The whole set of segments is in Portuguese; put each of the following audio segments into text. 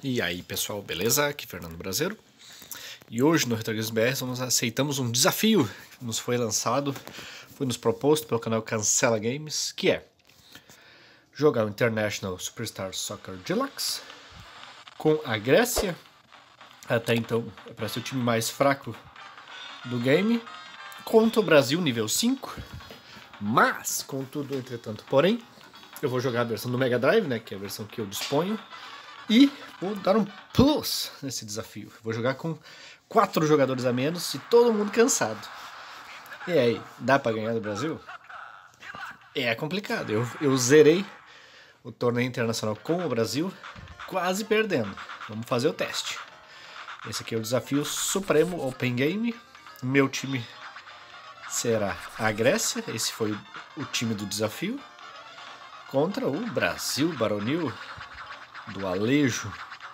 E aí pessoal, beleza? Aqui é Fernando Brasileiro. E hoje no Retro Games BR nós aceitamos um desafio que nos foi lançado, foi nos proposto pelo canal Cancela Games, que é jogar o International Superstar Soccer Deluxe com a Grécia, até então parece o time mais fraco do game, contra o Brasil nível 5, mas, contudo, entretanto, porém, eu vou jogar a versão do Mega Drive, né, que é a versão que eu disponho, e vou dar um plus nesse desafio. Vou jogar com 4 jogadores a menos e todo mundo cansado. E aí, dá pra ganhar do Brasil? É complicado. Eu zerei o torneio internacional com o Brasil, quase perdendo. Vamos fazer o teste. Esse aqui é o desafio supremo Open Game. Meu time será a Grécia. Esse foi o time do desafio. Contra o Brasil Baronil do Alejo.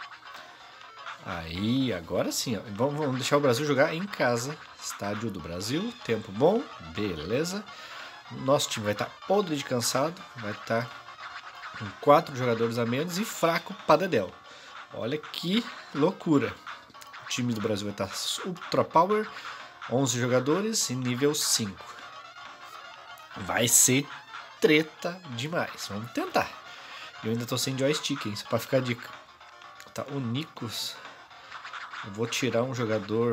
Aí, agora sim, ó. Vamos deixar o Brasil jogar em casa. Estádio do Brasil, tempo bom, beleza. Nosso time vai estar podre de cansado, vai estar com 4 jogadores a menos e fraco para dedéu. Olha que loucura. O time do Brasil vai estar Ultra Power, 11 jogadores e nível 5. Vai ser treta demais, vamos tentar. Eu ainda tô sem joystick, hein, só pra ficar a dica. Tá, o Nikos. Eu vou tirar um jogador.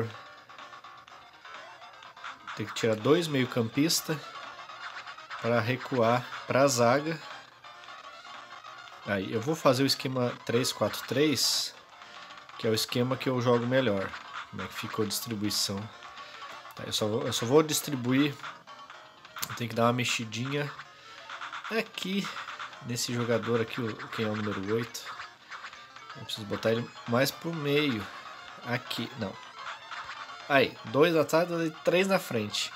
Tem que tirar 2 meio-campistas para recuar para a zaga. Aí, eu vou fazer o esquema 3-4-3, que é o esquema que eu jogo melhor. Como é que ficou a distribuição? Tá, eu só vou distribuir. Tem que dar uma mexidinha aqui nesse jogador aqui, quem é o número 8. Eu preciso botar ele mais pro meio. Aqui, não. Aí, 2 atrás e 3 na frente.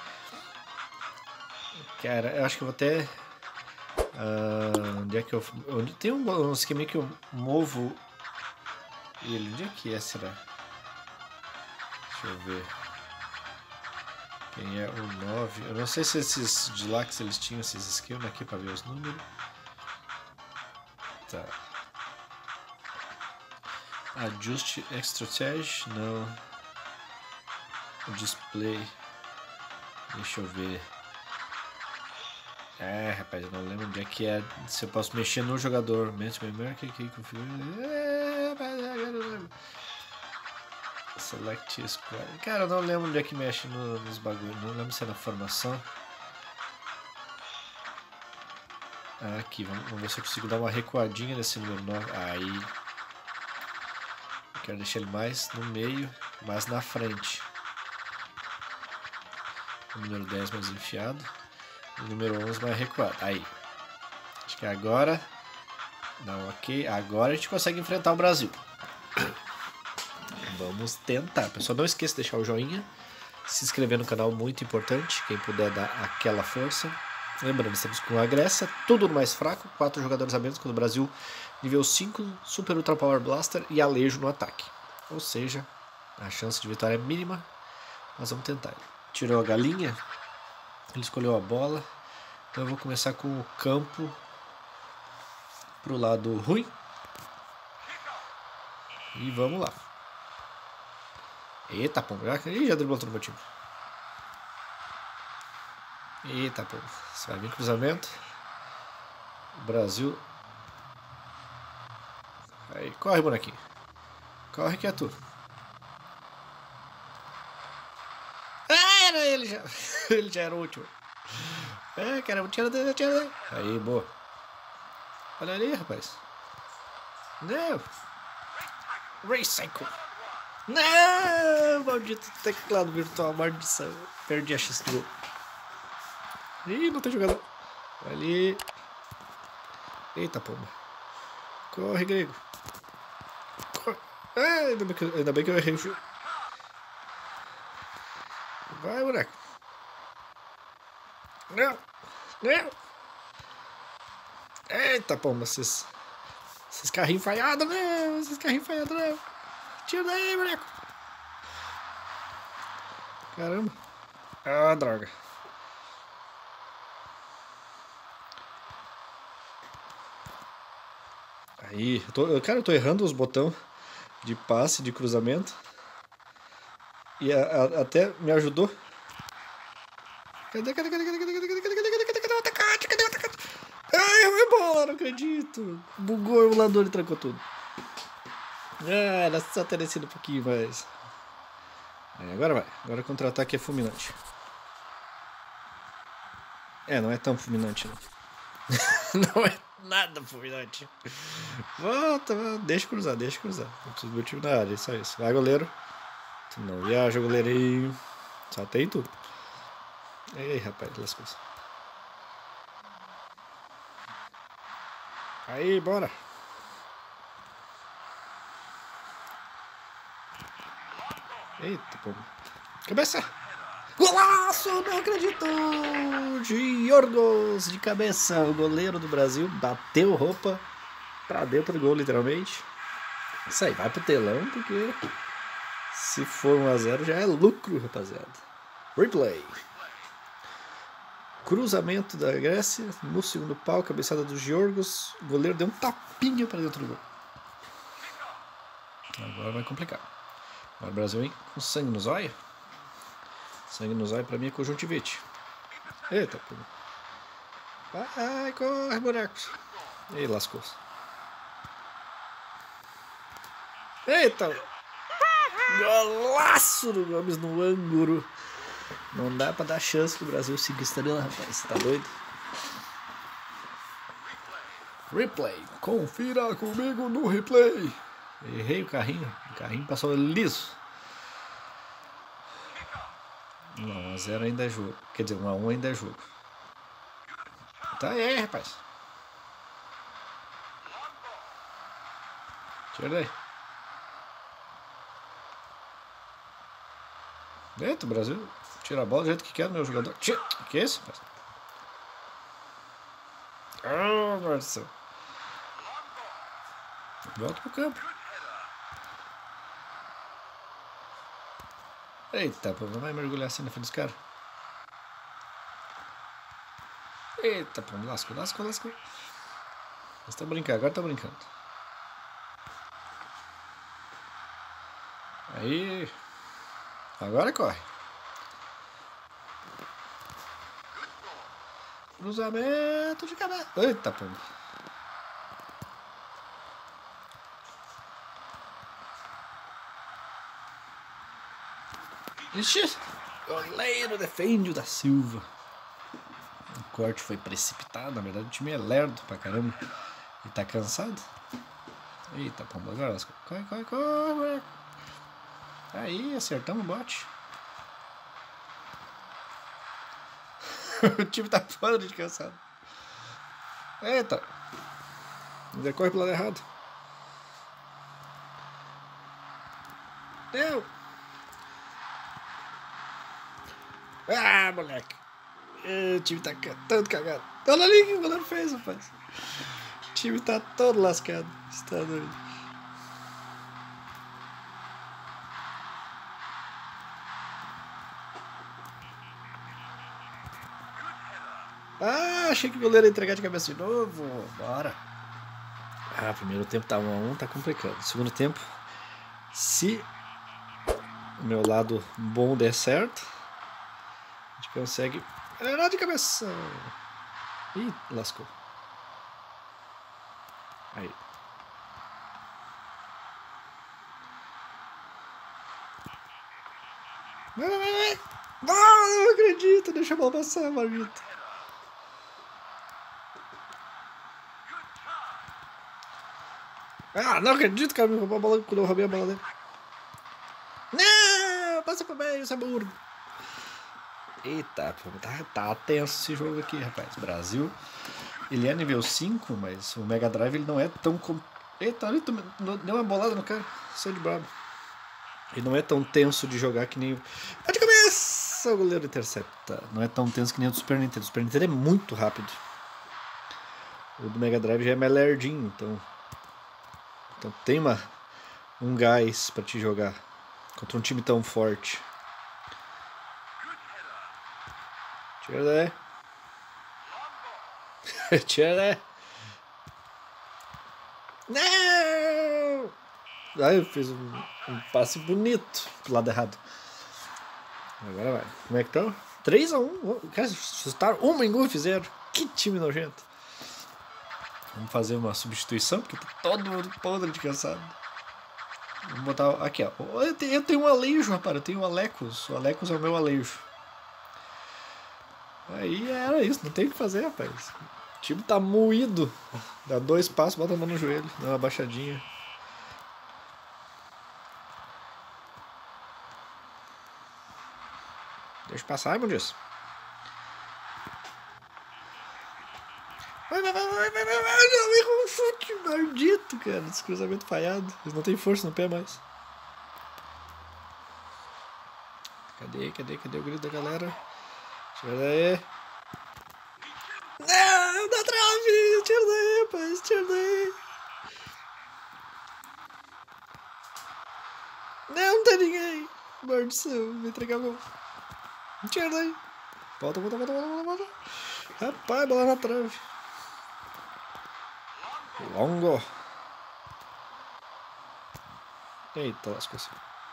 Cara, eu acho que eu vou até... onde é que eu... Tem um esquema que eu movo ele. Onde é que é, será? Deixa eu ver. Quem é o 9? Eu não sei se esses Deluxe eles tinham esses esquemas aqui para ver os números. Tá. Ajuste Strategy, não. O display. Deixa eu ver. Rapaz, eu não lembro onde é que é. Se eu posso mexer no jogador. Select Squad. Cara, eu não lembro onde é que mexe nos bagulhos. Não lembro se é na formação. Aqui, vamos ver se eu consigo dar uma recuadinha nesse número 9. Aí. Quero deixar ele mais no meio, mais na frente. O número 10 mais enfiado. O número 11 mais recuado. Aí. Acho que agora... Não, ok. Agora a gente consegue enfrentar o Brasil. Vamos tentar. Pessoal, não esqueça de deixar o joinha. Se inscrever no canal, muito importante. Quem puder dar aquela força. Lembrando, estamos com a Grécia, tudo no mais fraco, 4 jogadores a menos, quando o Brasil nível 5, Super Ultra Power Blaster e Alejo no ataque. Ou seja, a chance de vitória é mínima, mas vamos tentar. Tirou a galinha, ele escolheu a bola, então eu vou começar com o campo pro lado ruim. E vamos lá. Eita, pô, já driblou todo o meu time. Eita, pô, você vai vir cruzamento. Brasil. Aí, corre, bonequinho. Corre que é tu. Era ele já. Ele já era o último. Caramba, tira dele. Aí, boa. Olha ali, rapaz. Não. Recycle. Não, maldito teclado virtual, maldição. Perdi a chance do gol. Ih, não tem jogador. Ali. Eita, pomba. Corre, grego. Corre. Ainda bem que eu errei o jogo. Vai, boneco. Não. Eita, pomba. Esses carrinhos falhados, né? Tira daí, boneco. Caramba. Ah, droga. Aí, eu tô errando os botões. de passe, de cruzamento. E até me ajudou. Cadê o atacante? Cadê o atacante? Ai, eu bola, não acredito. Bugou o emulador e trancou tudo. Era só ter descido um pouquinho mais. Agora vai. Agora o contra-ataque é fulminante. Não é tão fulminante, não. Não é nada fulminante. Volta, deixa cruzar. Eu preciso do meu time na área, só isso. Vai, goleiro. Tu não viaja, goleirinho. Só tem tu. Ei, rapaz, lascou. Aí, bora. Eita, pô. Cabeça! Golaço! Não acredito! Giorgos de cabeça. O goleiro do Brasil bateu roupa pra dentro do gol, literalmente. Isso aí, vai pro telão, porque se for 1-0 já é lucro, rapaziada. Replay. Cruzamento da Grécia no segundo pau, cabeçada do Giorgos. O goleiro deu um tapinha pra dentro do gol. Agora vai complicar. Agora o Brasil hein, com sangue nos olhos. Sangue nos olhos pra mim é conjuntivite. Eita, pô. Vai, corre, bonecos. Ei, lascou-se. Eita! Golaço do Gomes no ângulo. Não dá pra dar chance pro Brasil 5 estrelas, rapaz. Você tá doido? Replay. Confira comigo no replay. Errei o carrinho. O carrinho passou liso. 1-0 ainda é jogo. Quer dizer, 1-1 ainda é jogo. Tá aí, rapaz. Tira daí. Eita, o Brasil tira a bola do jeito que quer do meu jogador. Tira. Que é isso, rapaz? Ah, meu Deus do céu. Volta pro campo. Eita, pô, não vai mergulhar assim na frente dos caras. Eita, pô, lascou. Mas tá brincando, agora tá brincando. Aí. Agora corre. Cruzamento de cabeça. Eita, pô. Ixi, goleiro defende o da Silva. O corte foi precipitado, na verdade o time é lerdo pra caramba. E tá cansado. Eita, pomba, agora corre. Aí, acertamos o bote. O time tá fora de cansado. Eita. Ainda corre pro lado errado. Deu. Ah, moleque. O time tá todo cagado. Olha ali o que o goleiro fez, rapaz. O time tá todo lascado. Está doido. Ah, achei que o goleiro ia entregar de cabeça de novo. Bora. Ah, primeiro tempo tá 1-1, tá complicado. Segundo tempo, se o meu lado bom der certo, a gente consegue. Era de cabeça. Ih, lascou. Aí. Vai. Não acredito, deixa a bola passar, maldito. Ah, não acredito, cara, me roubou a bola quando eu roubei a bola dele. Não, passa pro meio, você é burro. Eita, tá tenso esse jogo aqui, rapaz. Brasil, ele é nível 5, mas o Mega Drive ele não é tão... Eita, ali deu uma bolada no cara, saiu de brabo. Ele não é tão tenso de jogar que nem... É de cabeça, o goleiro intercepta. Não é tão tenso que nem o do Super Nintendo. O Super Nintendo é muito rápido. O do Mega Drive já é mais lerdinho, então tem um gás pra te jogar contra um time tão forte. Tira daí. Tira daí. Não! Ah, eu fiz um passe bonito pro lado errado. Agora vai. Como é que tá? 3-1. Cara, chutaram uma em gol e fizeram. Que time nojento. Vamos fazer uma substituição, porque tá todo mundo podre de cansado. Vamos botar aqui, ó. Eu tenho um Alejo, rapaz. Eu tenho um Alecos. O Alecos é o meu Alejo. Aí era isso, não tem o que fazer, rapaz. O time tá moído. Dá 2 passos, bota a mão no joelho, dá uma baixadinha. Deixa eu passar, meu Deus. Vai, não, errou um chute maldito, cara. Esse cruzamento falhado. Eles não tem força no pé mais. Cadê o grito da galera? Tira daí. Não, da trave! Tira daí, rapaz, tira daí. Não tem ninguém. Maldição, me entregar o gol. Tira daí. Volta. Rapaz, bola na trave. Longo. Eita, lascou-se.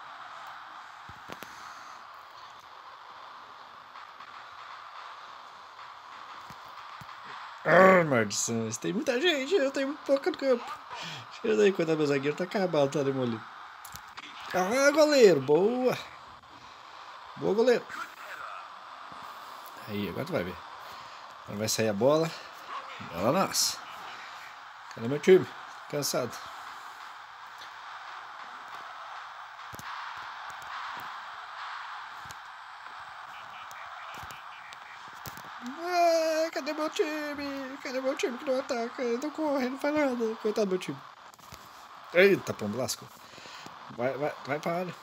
Ah, maldição. Tem muita gente, eu tenho muito pouco no campo. Tira daí, coitado do meu zagueiro, tá acabado, tá demolido. Ah, goleiro, boa. Boa, goleiro. Aí, agora tu vai ver. Agora vai sair a bola. Bola nossa. Cadê meu time? Cansado. Ah, cadê meu time? Cadê meu time que não ataca? Não corre, não faz nada. Coitado do meu time. Eita, pombo lasco. Vai pra área.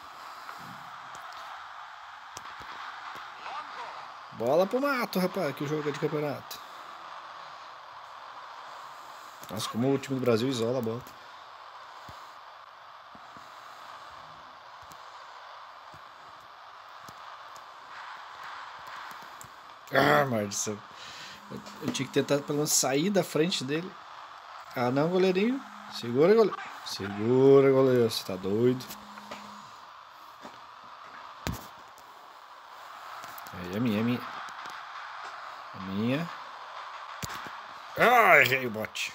Bola pro mato, rapaz, que o jogo é de campeonato. Nossa, como o time do Brasil isola a bola. Ah, maldição. Eu tinha que tentar pelo menos sair da frente dele. Ah, não, goleirinho. Segura, goleiro. Segura, goleiro. Você tá doido? Aí, é minha. É minha. Ah, errei o bote.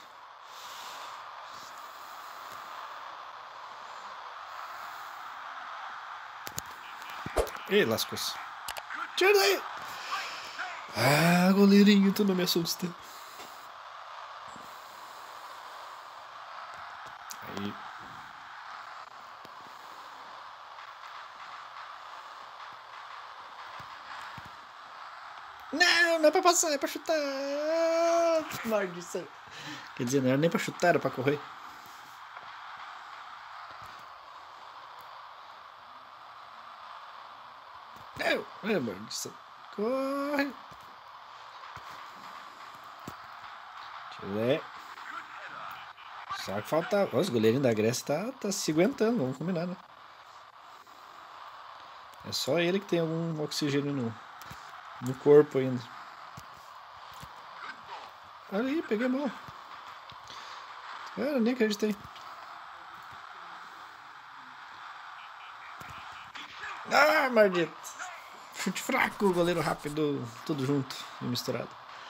Ih, lascou-se. Tira daí. Ah, goleirinho, tu não me assusta. Aí. Não é pra passar, é pra chutar. Maldição. Quer dizer, não era nem pra chutar, era pra correr. Não, é maldição. Corre. Chile. Só que falta. Os goleirinhos da Grécia tá se aguentando, vamos combinar, né? É só ele que tem algum oxigênio no corpo ainda. Olha aí, peguei a bola. Cara, nem acreditei. Ah, maldito. Chute fraco, goleiro rápido, tudo junto e misturado.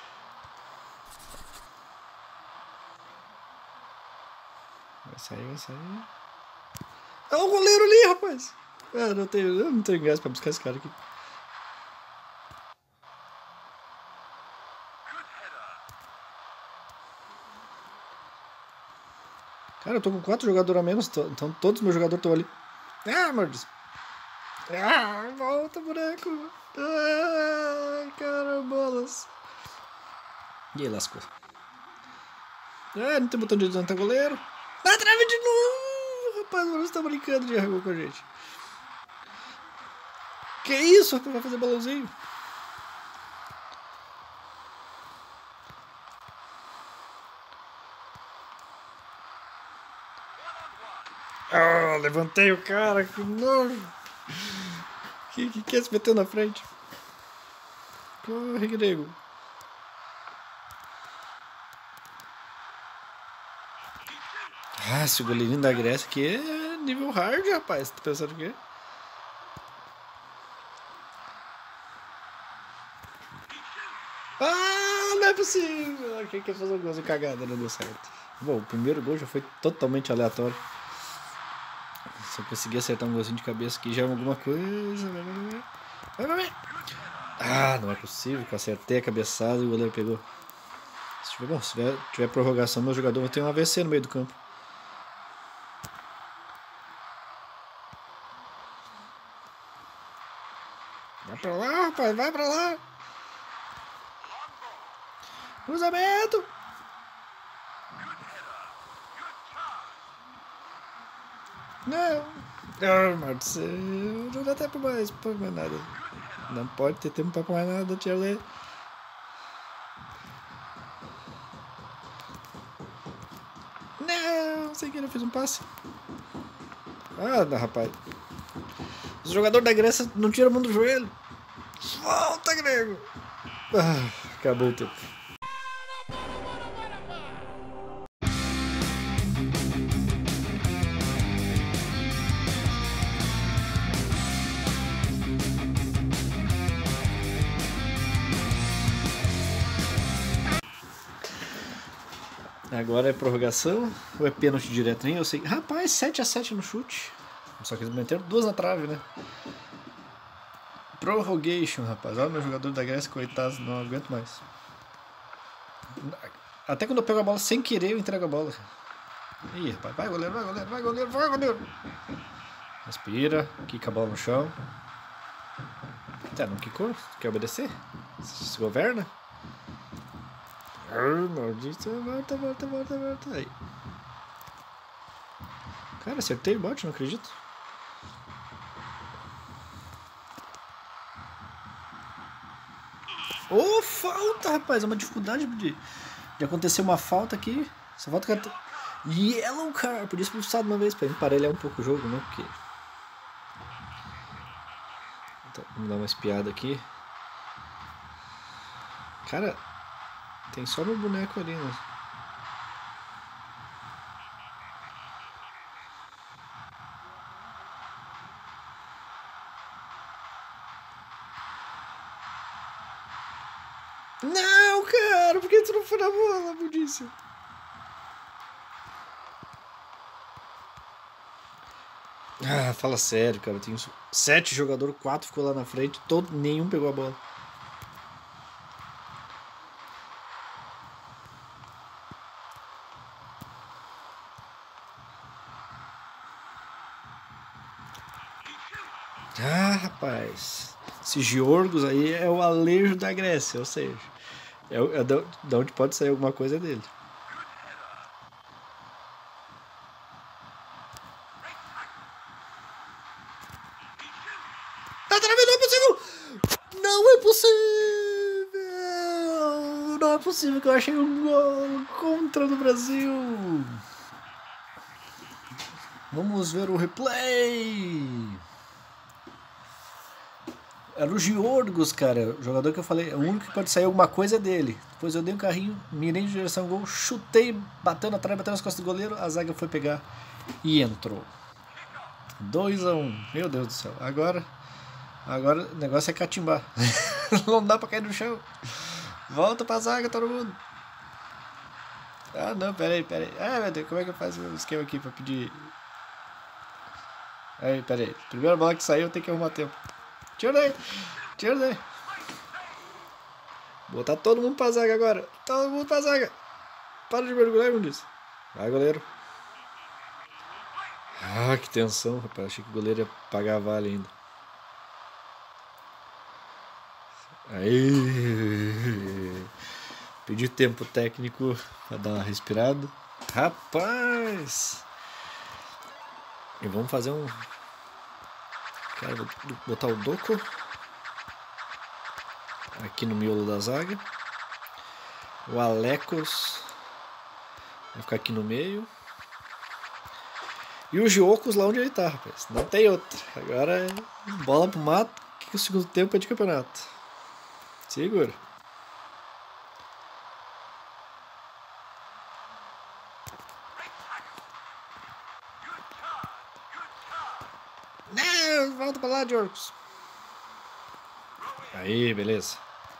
Vai sair. É o goleiro ali, rapaz. Eu não tenho gás pra buscar esse cara aqui. Cara, eu tô com 4 jogadores a menos, então todos os meus jogadores estão ali. Ah, maldição. Ah, volta, boneco. Ai, carambolas. E aí, lascou. Ah, não tem botão de adiantar goleiro. Na trave de novo. Rapaz, o Maurício tá brincando de arregou com a gente. Que isso, rapaz, vai fazer balãozinho. Ah, levantei o cara, que nojo. Que quer se meter na frente? Corre, grego. Ah, esse goleirinho da Grécia aqui nível hard, rapaz. Tá pensando o quê? Ah, não é possível. Achei que ia fazer um gol de cagada, não deu certo. Bom, o primeiro gol já foi totalmente aleatório. Se eu conseguir acertar um golzinho de cabeça aqui já é alguma coisa. Vai. Ah, não é possível que eu acertei a cabeçada e o goleiro pegou. Se tiver prorrogação, meu jogador vai ter um AVC no meio do campo. Vai pra lá, rapaz, vai pra lá. Cruzamento. Não. Ah, Marcelo, não dá tempo mais pra mais nada. Não pode ter tempo pra mais nada, Tchelle. Não, sem querer eu fiz um passe. Ah, não, rapaz. Os jogadores da Grécia não tiram a mão do joelho. Volta, grego. Ah, acabou o tempo. Agora é prorrogação ou é pênalti direto? Nem eu sei. Rapaz, 7-7 no chute. Só que eles meteram 2 na trave, né? Prorrogation, rapaz. Olha o meu jogador da Grécia, coitado, não aguento mais. Até quando eu pego a bola sem querer, eu entrego a bola. Ih, rapaz, vai goleiro, vai goleiro, vai goleiro, vai goleiro. Respira, quica a bola no chão. Tá, não quicou? Quer obedecer? Se governa? Maldito, volta. Aí. Cara, acertei o bote, não acredito. Oh, falta, rapaz. É uma dificuldade de acontecer uma falta aqui. Essa falta que Yellow Card. Podia expulsar de uma vez pra emparelhar um pouco o jogo, né? Porque... Então, vamos dar uma espiada aqui. Cara, tem só meu boneco ali, né? Não, cara, por que tu não foi na bola, budícia? Ah, fala sério, cara. Tem 7 jogadores, 4 ficou lá na frente, nenhum pegou a bola. Ah, rapaz. Esse Georgos aí é o Alejo da Grécia, ou seja, de onde pode sair alguma coisa dele. Não é possível! Não é possível que eu achei um gol contra do Brasil! Vamos ver o replay! Era o Georgos, cara, o jogador que eu falei, é o único que pode sair alguma coisa dele. Depois eu dei um carrinho, mirei em direção ao gol, chutei, bateu na trave, bateu nas costas do goleiro, a zaga foi pegar e entrou. 2-1, meu Deus do céu. Agora o negócio é catimbar. Não dá pra cair no chão. Volta pra zaga, todo mundo. Ah, não, peraí. Ah, meu Deus, como é que eu faço o esquema aqui pra pedir... Aí, peraí. Primeira bola que saiu, tem que arrumar tempo. Tira daí. Botar todo mundo pra zaga agora. Todo mundo pra zaga. Para de mergulhar, como disse. Vai, goleiro. Ah, que tensão, rapaz. Achei que o goleiro ia pagar a vale ainda. Aí. Pedi tempo técnico pra dar uma respirada. Rapaz! E vamos fazer um... Cara, vou botar o Doku aqui no miolo da zaga. O Alecos vai ficar aqui no meio. E o Giocos lá onde ele tá, rapaz. Não tem outro. Agora é bola pro mato, que o segundo tempo é de campeonato. Segura. Não, volta pra lá, Jorcos. Aí, beleza.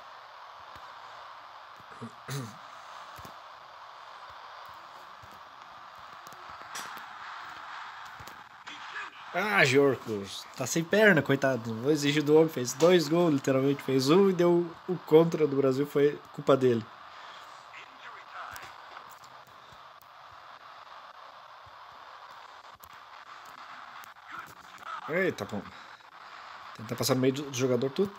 Ah, Jorcos. Tá sem perna, coitado. Vou exigir do homem. Fez 2 gols, literalmente. Fez um e deu o contra do Brasil. Foi culpa dele. Eita, bom. Tentar passar no meio do jogador tudo.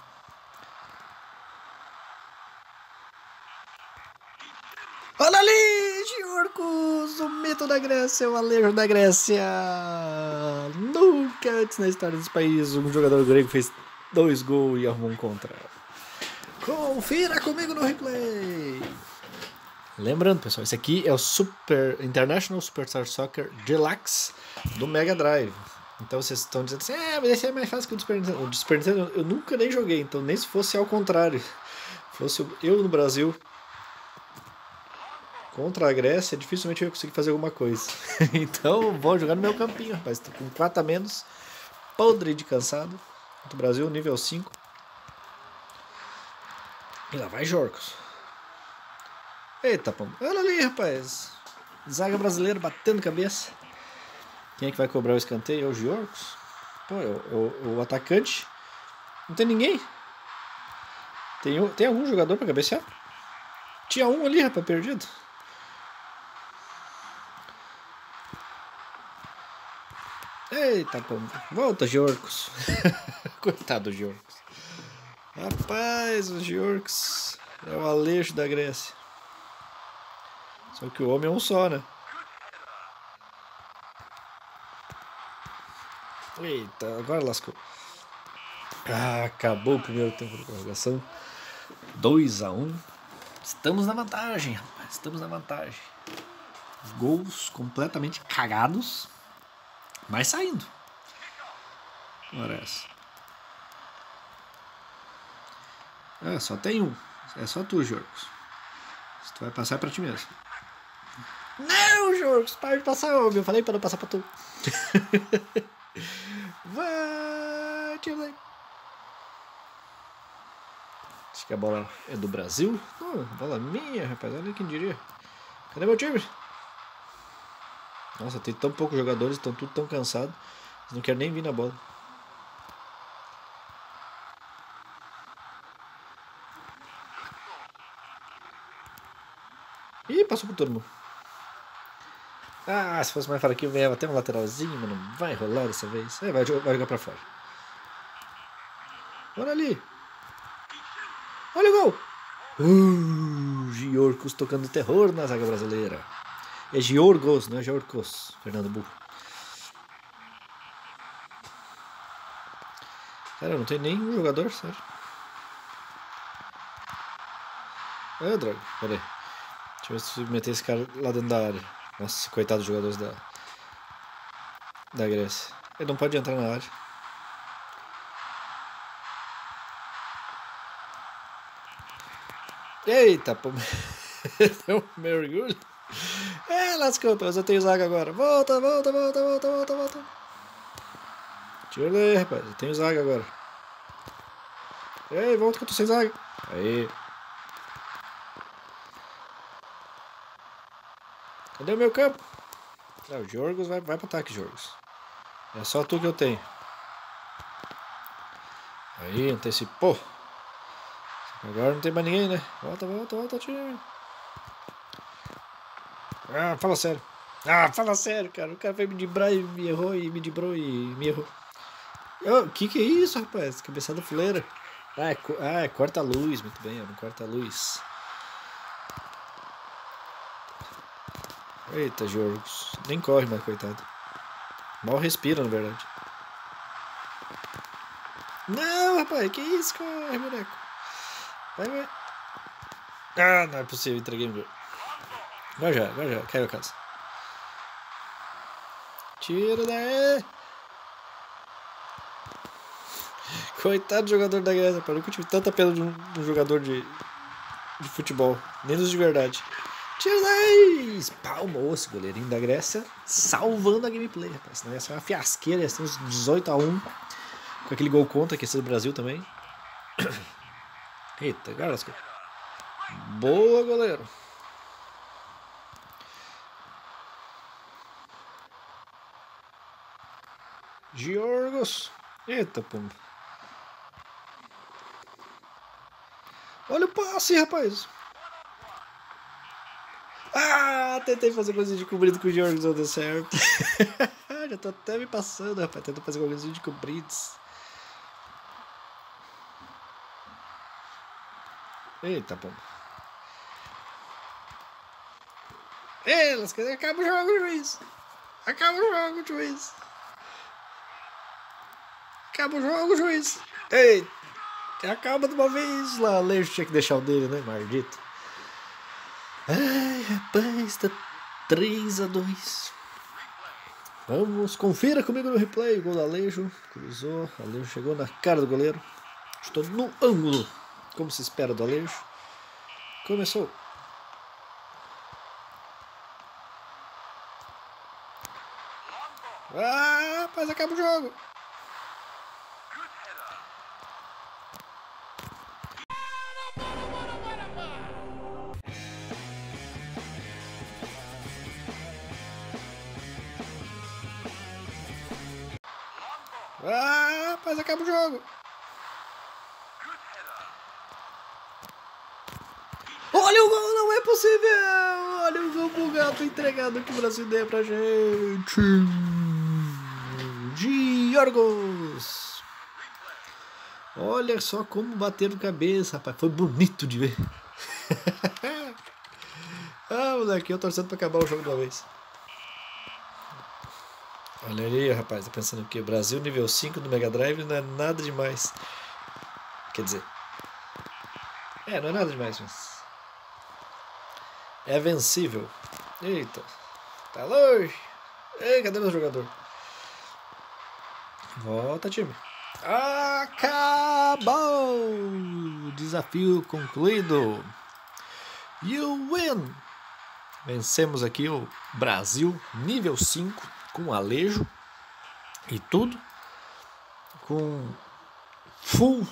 Olha ali, Giorgos, o mito da Grécia, o Alejo da Grécia. Nunca antes na história desse país um jogador grego fez 2 gols e arrumou um contra. Confira comigo no replay. Lembrando, pessoal, esse aqui é o International Superstar Soccer Deluxe do Mega Drive. Então vocês estão dizendo assim, mas esse é mais fácil que o do Super Nintendo. O do Super Nintendo eu nunca nem joguei, então nem se fosse ao contrário. Fosse eu no Brasil contra a Grécia, dificilmente eu ia conseguir fazer alguma coisa. Então vou jogar no meu campinho, rapaz. Tô com 4 a menos, podre de cansado. Do Brasil, nível 5. E lá vai Jorcos. Eita, pô. Olha ali, rapaz. Zaga brasileira batendo cabeça. Quem é que vai cobrar o escanteio? É o Giorgos? Pô, o atacante. Não tem ninguém. Tem algum jogador pra cabecear? Tinha um ali, rapaz, perdido. Eita, pô. Volta, Giorgos. Coitado do Giorgos. Rapaz, o Giorgos é o Alejo da Grécia. Só que o homem é um só, né? Eita, agora lascou. Ah, acabou o primeiro tempo de prorrogação. 2 a 1. Estamos na vantagem, rapaz. Estamos na vantagem. Gols completamente cagados, mas saindo. Ora essa. Ah, só tem um. É só tu, Jorgos. Se tu vai passar é pra ti mesmo. Não, Jorgos, para de passar, homem. Eu falei pra não passar pra tu. Vai, time. Acho que a bola é do Brasil. Não, bola minha, rapaz. Olha quem diria. Cadê meu time? Nossa, tem tão poucos jogadores, estão tudo tão cansados. Eles não querem nem vir na bola. Ih, passou por todo mundo. Ah, se fosse mais fraquinho, ganhava até um lateralzinho, mas não vai rolar dessa vez. Vai jogar pra fora. Olha ali. Olha o gol. Giorgos tocando terror na zaga brasileira. É Giorgos, não é Giorgos. Fernando Burro. Cara, não tem nenhum jogador, sério. Ah, droga, pera aí. Deixa eu ver se meter esse cara lá dentro da área. Nossa, coitado dos jogadores da Grécia. Ele não pode entrar na área. Eita, pô. Deu um mergulho. Lascou, mas eu tenho zaga agora. Volta. Tira daí, rapaz. Eu tenho zaga agora. Ei, volta que eu tô sem zaga. Aí. Cadê o meu campo? O Giorgos vai pro ataque, Giorgos. É só tu que eu tenho. Aí, antecipou. Agora não tem mais ninguém, né? Volta, time. Ah, fala sério, cara. O cara veio me driblar e me errou, e me driblou e me errou. Que é isso, rapaz? Cabeçada fuleira. É corta-luz, muito bem, não corta-luz. Eita, Jorgos. Nem corre mais, coitado. Mal respira, na verdade. Não, rapaz, que isso, corre, boneco. Vai. Ah, não é possível, entreguei o gol. Vai já, caiu a casa. Tira daí. Coitado do jogador da Grécia, eu nunca tive tanta pena de um jogador de futebol. Nem dos de verdade. Tira palma, esse goleirinho da Grécia salvando a gameplay, rapaz. Senão ia ser uma fiasqueira, ia ser uns 18-1 com aquele gol contra que esse do Brasil também. Eita, garasco. Boa, goleiro. Giorgos. Eita, pum. Olha o passe, rapaz. Ah, tentei fazer coisa de cobrido com o Giorgos, não deu certo. Já tô até me passando, rapaz. Tentando fazer coisa de cobridos. Eita, pum. Acaba o jogo, juiz. Acaba o jogo, juiz. Acaba o jogo, juiz. Ei, acaba de uma vez lá. O Alejo tinha que deixar o dele, né, maldito. Ai, rapaz, tá 3-2. Vamos, confira comigo no replay. O gol do Alejo. Cruzou, Alejo chegou na cara do goleiro. Estou no ângulo, como se espera do Alejo. Começou. Ah, rapaz, acaba o jogo. Ah, rapaz, acaba o jogo. Olha o gol, não é possível. Olha o gol bugado entregado que o Brasil deu pra gente. Giorgos. Olha só como bateram cabeça, rapaz. Foi bonito de ver. Ah, moleque, eu torcendo pra acabar o jogo de uma vez. Olha aí, rapaz, tá pensando o quê? Brasil nível 5 do Mega Drive não é nada demais. Quer dizer... não é nada demais, mas... é vencível. Eita. Tá longe. Ei, cadê meu jogador? Volta, time. Acabou! Desafio concluído. You win! Vencemos aqui o Brasil nível 5 com Alejo e tudo. Com full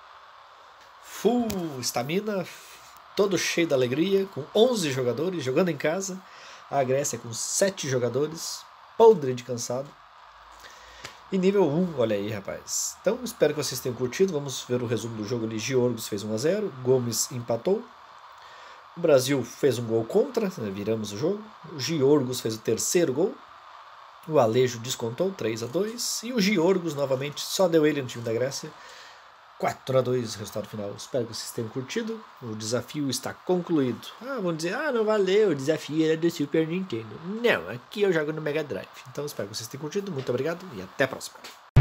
estamina, todo cheio de alegria, com 11 jogadores jogando em casa. A Grécia com 7 jogadores, podre de cansado. E nível 1, olha aí, rapaz. Então, espero que vocês tenham curtido. Vamos ver o resumo do jogo ali. Giorgos fez 1-0, Gomes empatou. O Brasil fez um gol contra, né? Viramos o jogo. O Giorgos fez o terceiro gol. O Alejo descontou, 3-2. E o Giorgos, novamente, só deu ele no time da Grécia. 4-2 resultado final. Espero que vocês tenham curtido. O desafio está concluído. Vão dizer, não valeu, o desafio era do Super Nintendo. Não, aqui eu jogo no Mega Drive. Então espero que vocês tenham curtido. Muito obrigado e até a próxima.